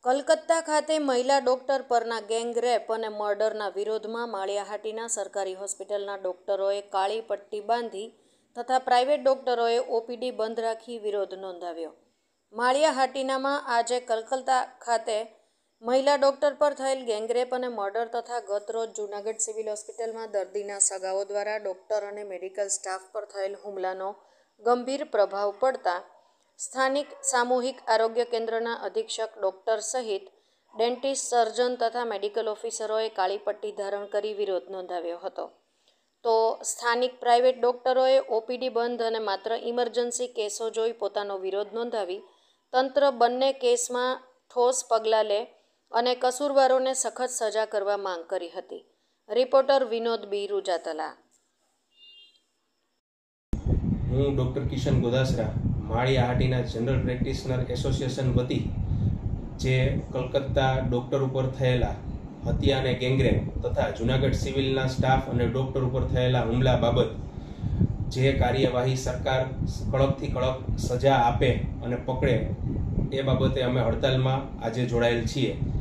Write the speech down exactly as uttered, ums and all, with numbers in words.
કલકત્તા ખાતે મહિલા ડોક્ટર પરના ગેંગરેપ અને મર્ડરના વિરોધમાં માળિયાહાટીના સરકારી હોસ્પિટલના ડોક્ટરોએ કાળી પટ્ટી બાંધી તથા પ્રાઇવેટ ડોક્ટરોએ ઓપીડી બંધ રાખી વિરોધ નોંધાવ્યો। માળિયાહાટીનામાં આજે કલકત્તા ખાતે મહિલા ડોક્ટર પર થયેલ ગેંગરેપ અને મર્ડર તથા ગતરોજ જૂનાગઢ સિવિલ હોસ્પિટલમાં દર્દીના સગાઓ દ્વારા ડોક્ટર અને મેડિકલ સ્ટાફ પર થયેલ હુમલાનો ગંભીર પ્રભાવ પડતા સ્થાનિક સામૂહિક આરોગ્ય કેન્દ્રના અધિક્ષક ડોક્ટર સહિત ડેન્ટિસ્ટ, સર્જન તથા મેડિકલ ઓફિસરોએ કાળી પટ્ટી ધારણ કરી વિરોધ નોંધાવ્યો હતો। તો સ્થાનિક પ્રાઇવેટ ડોક્ટરોએ ઓપીડી બંધ અને માત્ર ઇમરજન્સી કેસો જોઈ પોતાનો વિરોધ નોંધાવી તંત્ર બંને કેસમાં ઠોસ પગલાં લે અને કસૂરવારોને સખત સજા કરવા માંગ કરી હતી। Reporter Vinod B Rujatla. હું doctor Kishan Godasara Maliyahatina general practitioner association વતી જે કલકત્તા ડૉક્ટર ઉપર થયેલા હત્યા અને ગેંગરેપ તથા જૂનાગઢ સિવિલના સ્ટાફ અને ડૉક્ટર ઉપર થયેલા હુમલા બાબત જે કાર્યવાહી સરકાર કડકથી કડક સજા આપે અને પકડે એ બાબતે અમે હડતાલમાં આજે જોડાયેલ છીએ।